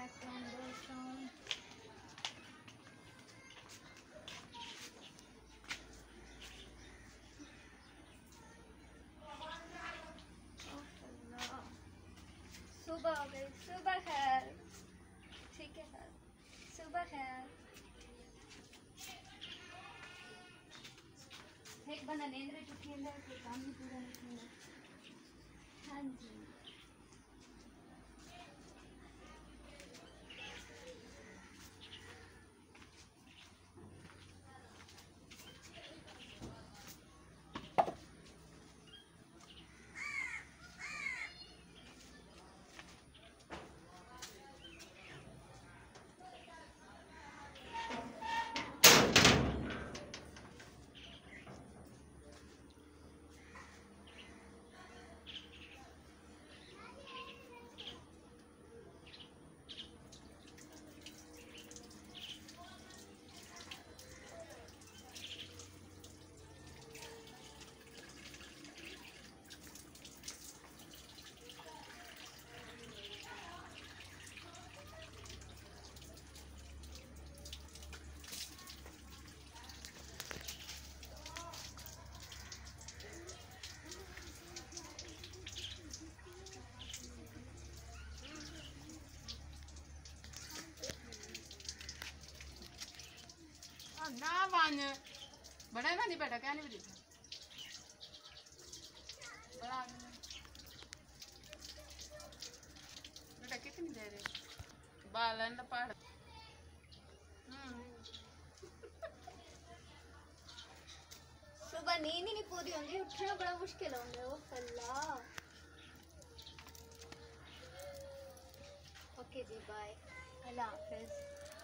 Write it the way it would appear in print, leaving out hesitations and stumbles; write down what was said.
सुबह हो गई, सुबह खैर। ठीक है सर, सुबह खैर। एक बना नेंद्रे चुकी अंदर कोई काम नहीं पूरा नहीं किया। हाँ जी ना वन बड़ा ना नहीं बेटा क्या नहीं बता बड़ा बेटा कितनी देर है बालन पहाड़ सुबह नींद ही नहीं पूरी होंगी, उठना बड़ा मुश्किल होंगे। ओ अल्लाह। ओके जी बाय, अल्लाह हाफिज।